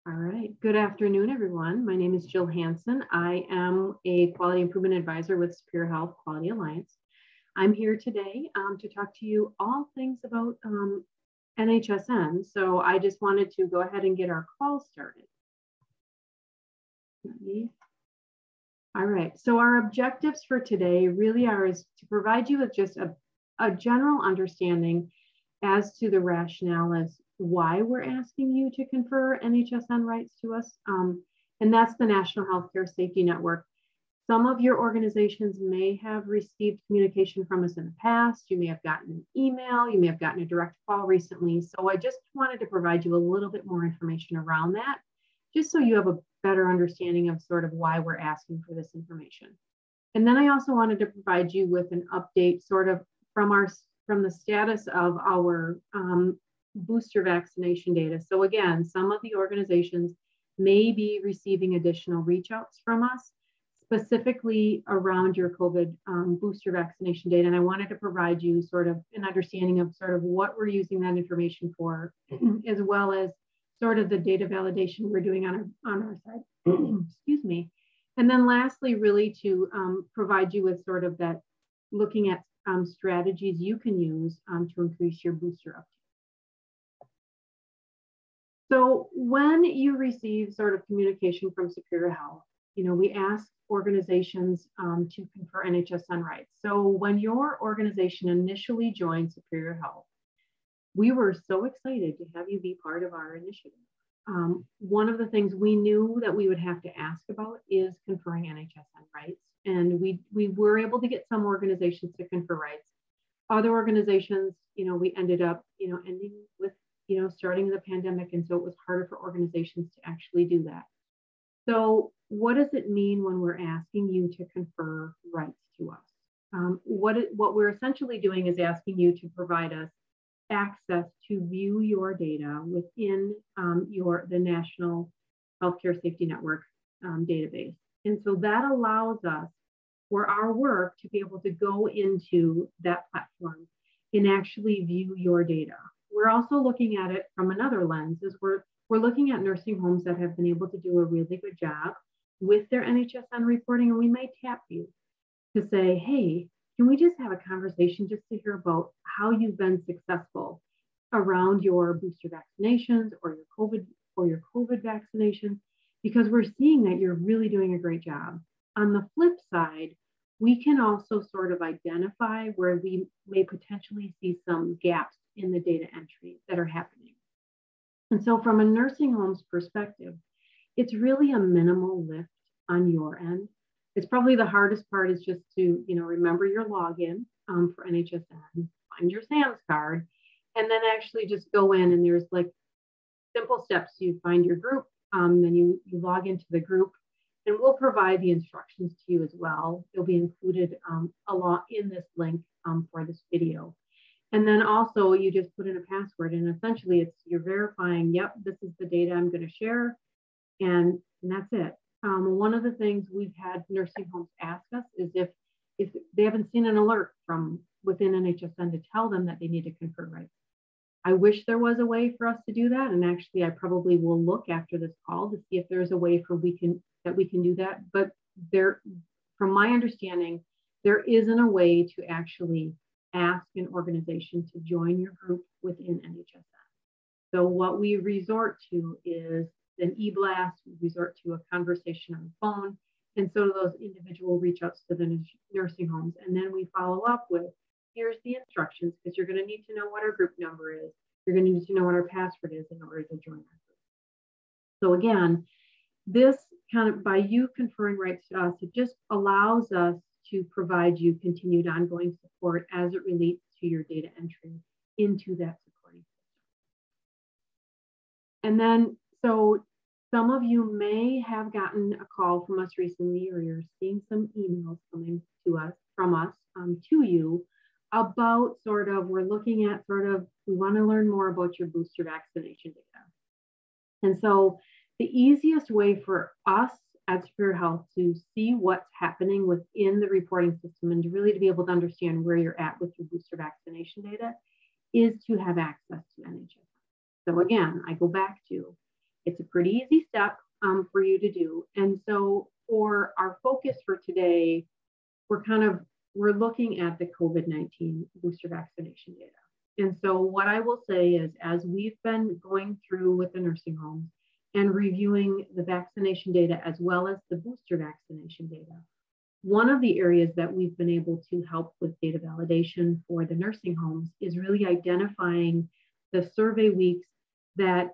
All right. Good afternoon, everyone. My name is Jill Hansen. I am a quality improvement advisor with Superior Health Quality Alliance. I'm here today to talk to you all things about NHSN. So I just wanted to go ahead and get our call started. All right. So our objectives for today really are is to provide you with just a general understanding as to the rationale as why we're asking you to confer NHSN rights to us. And that's the National Healthcare Safety Network. Some of your organizations may have received communication from us in the past. You may have gotten an email, you may have gotten a direct call recently. So I just wanted to provide you a little bit more information around that, just so you have a better understanding of sort of why we're asking for this information. And then I also wanted to provide you with an update sort of from the status of our booster vaccination data. So again, some of the organizations may be receiving additional reach outs from us, specifically around your COVID booster vaccination data. And I wanted to provide you sort of an understanding of sort of what we're using that information for, as well as sort of the data validation we're doing on our side, excuse me. And then lastly, really to provide you with sort of that looking at strategies you can use to increase your booster uptake. So when you receive sort of communication from Superior Health, we ask organizations to confer NHSN rights. So when your organization initially joined Superior Health, we were so excited to have you be part of our initiative. One of the things we knew that we would have to ask about is conferring NHSN rights. And we were able to get some organizations to confer rights. Other organizations, we ended up, ending with, starting the pandemic. And so it was harder for organizations to actually do that. So what does it mean when we're asking you to confer rights to us? What we're essentially doing is asking you to provide us access to view your data within the National Healthcare Safety Network database. And so that allows us for our work to be able to go into that platform and actually view your data. We're also looking at it from another lens, is we're looking at nursing homes that have been able to do a really good job with their NHSN reporting, and we may tap you to say, hey, can we just have a conversation just to hear about how you've been successful around your booster vaccinations or your COVID vaccinations, because we're seeing that you're really doing a great job. On the flip side, we can also sort of identify where we may potentially see some gaps in the data entry that are happening. And so from a nursing home's perspective, it's really a minimal lift on your end. It's probably the hardest part is just to, remember your login for NHSN, find your SAMS card, and then actually just go in, and there's like simple steps. You find your group, then you log into the group, and we'll provide the instructions to you as well. They'll be included a lot in this link for this video. And then also you just put in a password, and essentially you're verifying, yep, this is the data I'm going to share, and that's it. One of the things we've had nursing homes ask us is if they haven't seen an alert from within NHSN to tell them that they need to confer rights. I wish there was a way for us to do that. And actually, I probably will look after this call to see if there's a way we can do that. But from my understanding, there isn't a way to actually ask an organization to join your group within NHSN. So what we resort to is an e-blast, we resort to a conversation on the phone, and so do those individual reach outs to the nursing homes. And then we follow up with, here's the instructions, because you're going to need to know what our group number is. You're going to need to know what our password is in order to join our group. So again, this kind of, by you conferring rights to us, it just allows us to provide you continued ongoing support as it relates to your data entry into that supporting system. And then, so some of you may have gotten a call from us recently, or you're seeing some emails coming to us from us to you about sort of, we're looking at sort of, we want to learn more about your booster vaccination data. And so the easiest way for us at Superior Health to see what's happening within the reporting system and to really to be able to understand where you're at with your booster vaccination data is to have access to NHSN. So again, I go back to, It's a pretty easy step for you to do. And so for our focus for today, we're looking at the COVID-19 booster vaccination data. And so what I will say is, as we've been going through with the nursing homes and reviewing the vaccination data as well as the booster vaccination data, one of the areas that we've been able to help with data validation for the nursing homes is really identifying the survey weeks that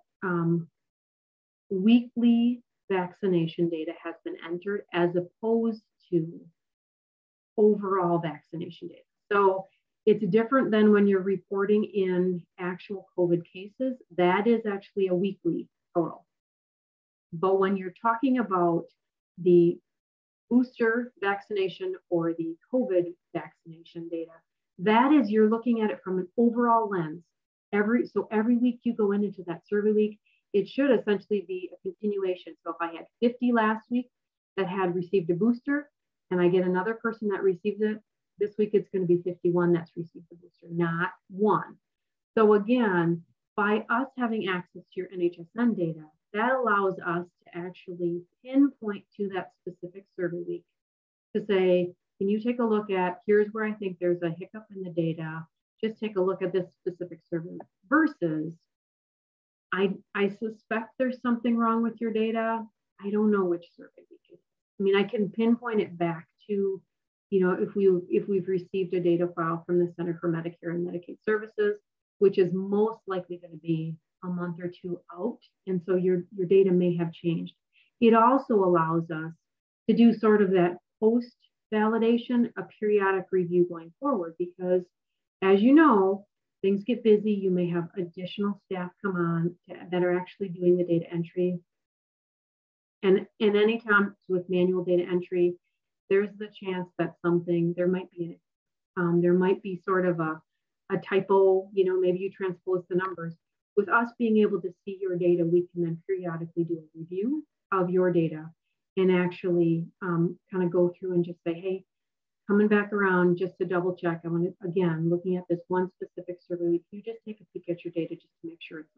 weekly vaccination data has been entered as opposed to overall vaccination data. So it's different than when you're reporting in actual COVID cases. That is actually a weekly total. But when you're talking about the booster vaccination or the COVID vaccination data, that is, you're looking at it from an overall lens. So every week you go into that survey week, it should essentially be a continuation. So if I had 50 last week that had received a booster, and I get another person that receives it, this week it's going to be 51 that's received the booster, not one. So again, by us having access to your NHSN data, that allows us to actually pinpoint to that specific survey week to say, can you take a look at, here's where I think there's a hiccup in the data, just take a look at this specific survey versus, I suspect there's something wrong with your data. I don't know which survey week it is. I mean, I can pinpoint it back to, if we've received a data file from the Center for Medicare and Medicaid Services, which is most likely going to be a month or two out. And so your data may have changed. It also allows us to do sort of that post validation, a periodic review going forward, because as you know, things get busy. You may have additional staff come on that are actually doing the data entry. And anytime with manual data entry, there's the chance that there might be sort of a typo, maybe you transpose the numbers. With us being able to see your data, we can then periodically do a review of your data and actually kind of go through and just say, hey, coming back around just to double check. I want to, again, looking at this one specific survey, you just take a peek at your data just to make sure it's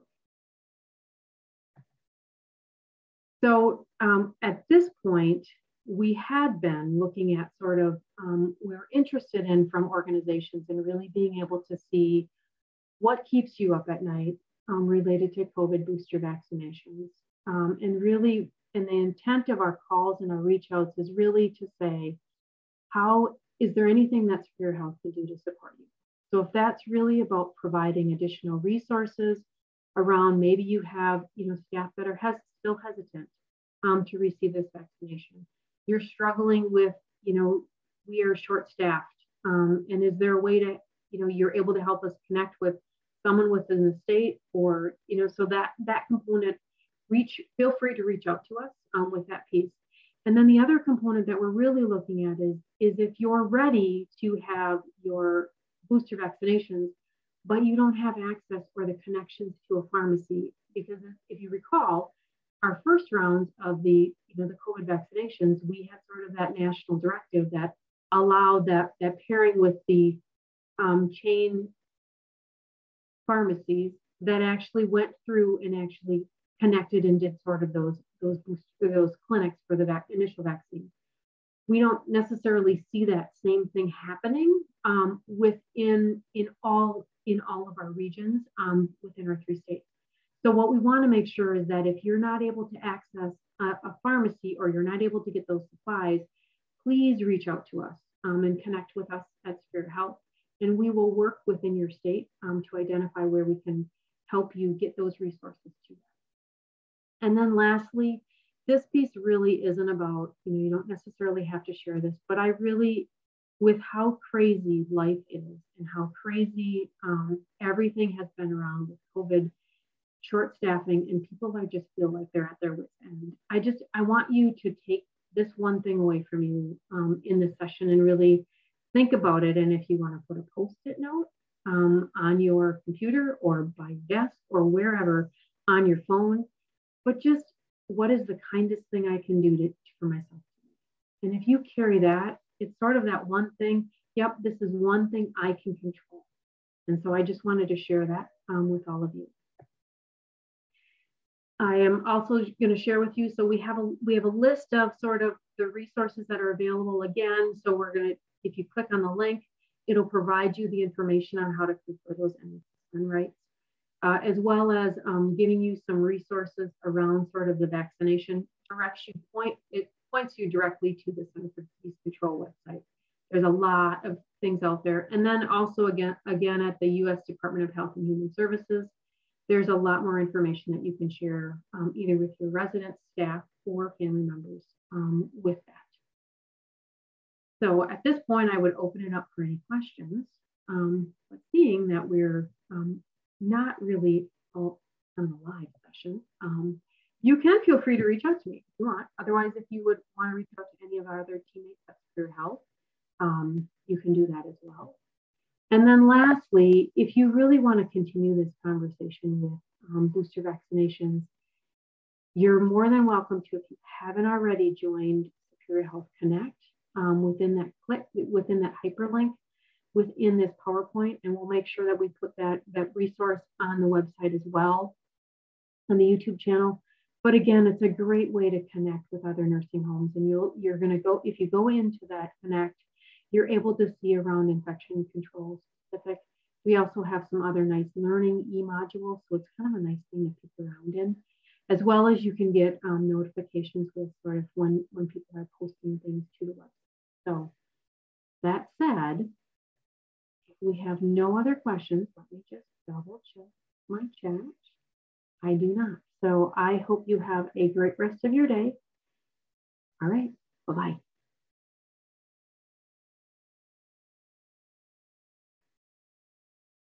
okay. So at this point, we had been looking at sort of, we're interested in from organizations and really being able to see what keeps you up at night related to COVID booster vaccinations. And really, and the intent of our calls and our reach outs is really to say, is there anything that Superior Health can do to support you? So if that's really about providing additional resources around, maybe you have staff that are still hesitant to receive this vaccination. You're struggling with, we are short-staffed, and is there a way to, you're able to help us connect with someone within the state, or, so that component, feel free to reach out to us with that piece. And then the other component that we're really looking at is if you're ready to have your booster vaccinations, but you don't have access or the connections to a pharmacy, because if you recall, our first round of the COVID vaccinations, we had sort of that national directive that allowed that pairing with the chain pharmacies that actually went through and actually connected and did sort of those clinics for the initial vaccine. We don't necessarily see that same thing happening in all of our regions within our 3 states. So what we want to make sure is that if you're not able to access a pharmacy or you're not able to get those supplies, please reach out to us and connect with us at Superior Health, and we will work within your state to identify where we can help you get those resources to them. And then lastly, this piece really isn't about, you don't necessarily have to share this, but I really, with how crazy life is and how crazy everything has been around with COVID, short staffing, and people, I just feel like they're at their wits' end. I want you to take this one thing away from you in this session and really think about it. And if you want to put a Post-it note on your computer or by desk or wherever on your phone, but just what is the kindest thing I can do for myself? And if you carry that, it's sort of that one thing, yep, this is one thing I can control. And so I just wanted to share that with all of you. I am also going to share with you. So we have a list of sort of the resources that are available again. So we're going to, if you click on the link, it'll provide you the information on how to confer those NHSN rights, as well as giving you some resources around sort of the vaccination. It points you directly to the Center for Disease Control website. There's a lot of things out there. And then also again at the U.S. Department of Health and Human Services, there's a lot more information that you can share either with your residents, staff, or family members with that. So at this point, I would open it up for any questions. But seeing that we're not really on a live session, you can feel free to reach out to me if you want. Otherwise, if you would want to reach out to any of our other teammates at Superior Health, you can do that as well. And then lastly, if you really want to continue this conversation with booster vaccinations, you're more than welcome to, if you haven't already joined Superior Health Connect, within that hyperlink within this PowerPoint, and we'll make sure that we put that resource on the website as well, on the YouTube channel. But again, it's a great way to connect with other nursing homes, and you're going to go, if you go into that Connect, you're able to see around infection control specific. We also have some other nice learning e-modules, so it's kind of a nice thing to pick around in, as well as you can get notifications with sort of when people are posting things to the website. So that said, if we have no other questions, let me just double check my chat. I do not. So I hope you have a great rest of your day. All right, bye-bye.